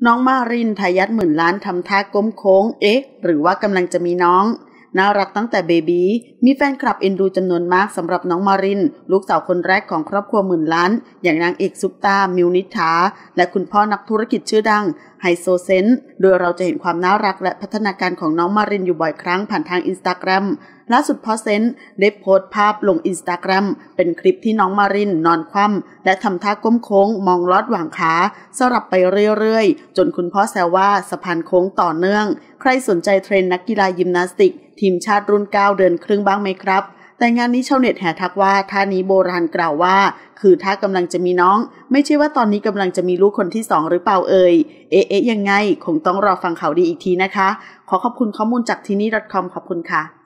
น้องมารินทายาทหมื่นล้านทำท่าก้มโค้งหรือว่ากำลังจะมีน้องน่ารักตั้งแต่เบบีมีแฟนคลับเอ็นดูจำนวนมากสำหรับน้องมารินลูกสาวคนแรกของครอบครัวหมื่นล้านอย่างนางเอกซุปตามิวนิษฐาและคุณพ่อนักธุรกิจชื่อดังไฮโซเซนต์โดยเราจะเห็นความน่ารักและพัฒนาการของน้องมารินอยู่บ่อยครั้งผ่านทาง Instagram ล่าสุดพ่อเซนต์ได้โพสต์ภาพลง Instagram เป็นคลิปที่น้องมารินนอนคว่ำและทำท่าก้มโค้งมองลอดหว่างขาสลับไปเรื่อยๆจนคุณพ่อแซวว่าสะพานโค้งต่อเนื่องใครสนใจเทรนนักกีฬายิมนาสติกทีมชาติรุ่น9เดินครึ่งบ้างไหมครับแต่งานนี้ชาวเน็ตแห่ทักว่าท่านี้โบราณกล่าวว่าคือท่ากำลังจะมีน้องไม่ใช่ว่าตอนนี้กำลังจะมีลูกคนที่2หรือเปล่ายังไงคงต้องรอฟังข่าวดีอีกทีนะคะขอขอบคุณข้อมูลจากที่นี่ .com ขอบคุณค่ะ